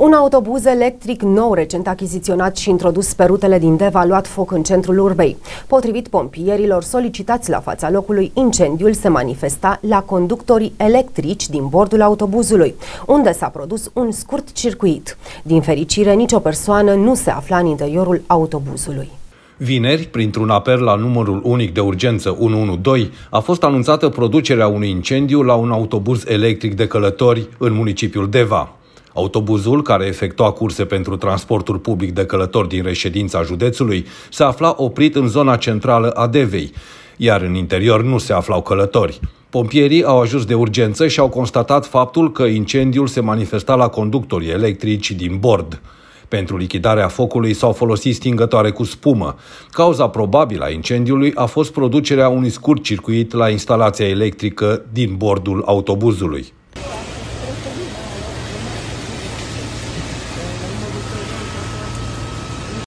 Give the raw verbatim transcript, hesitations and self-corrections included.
Un autobuz electric nou, recent achiziționat și introdus pe rutele din Deva, a luat foc în centrul Urbei. Potrivit pompierilor solicitați la fața locului, incendiul se manifesta la conductorii electrici din bordul autobuzului, unde s-a produs un scurt circuit. Din fericire, nicio persoană nu se afla în interiorul autobuzului. Vineri, printr-un apel la numărul unic de urgență unu unu doi, a fost anunțată producerea unui incendiu la un autobuz electric de călători în municipiul Deva. Autobuzul, care efectua curse pentru transportul public de călători din reședința județului, se afla oprit în zona centrală a Devei, iar în interior nu se aflau călători. Pompierii au ajuns de urgență și au constatat faptul că incendiul se manifesta la conductorii electrici din bord. Pentru lichidarea focului s-au folosit stingătoare cu spumă. Cauza probabilă a incendiului a fost producerea unui scurt circuit la instalația electrică din bordul autobuzului.